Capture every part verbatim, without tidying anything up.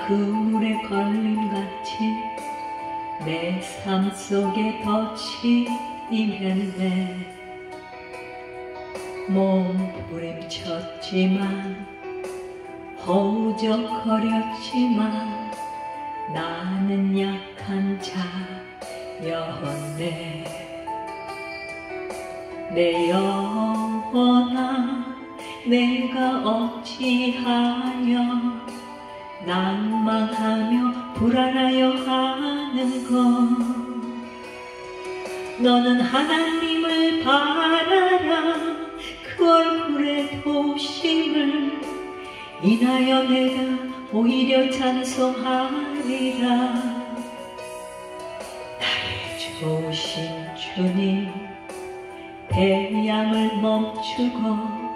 그물에 걸림같이 내 삶 속에 덫이 임했네. 몸부림쳤지만 허우적거렸지만 나는 약한 자였네. 내 영혼아, 내가 어찌하여 낭망하며 불안하여 하는건. 너는 하나님을 바라라. 그 얼굴의 도심을 인하여 내가 오히려 찬송하리라. 나의 좋으신 주님, 배양을 멈추고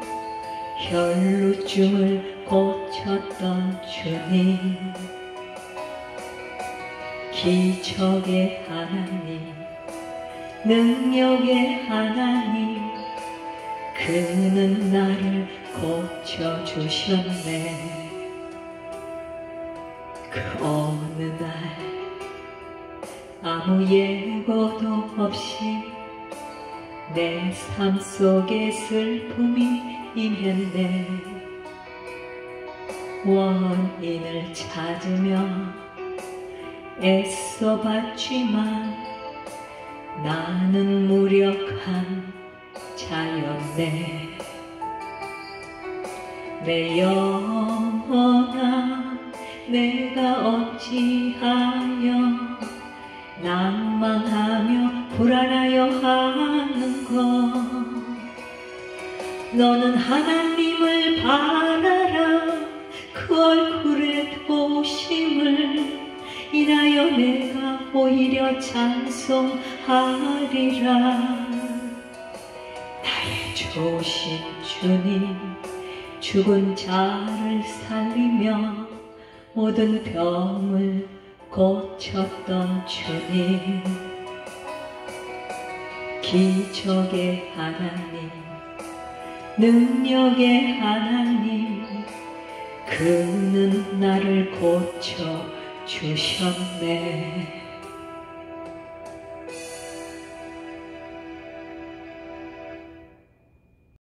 혈루증을 고쳤던 주님, 기적의 하나님, 능력의 하나님, 그는 나를 고쳐주셨네. 그 어느 날 아무 예고도 없이 내 삶 속에 슬픔이 임했네. 원인을 찾으며 애써봤지만 나는 무력한 자였네. 내 영혼아, 내가 어찌하여 낭망하며 불안하여 하는건. 너는 하나님을 바라라. 그 얼굴의 도심을 인하여 내가 오히려 찬송하리라. 나의 좋으신 주님, 죽은 자를 살리며 모든 병을 고쳤던 주님, 기적의 하나님, 능력의 하나님, 그는 나를 고쳐주셨네.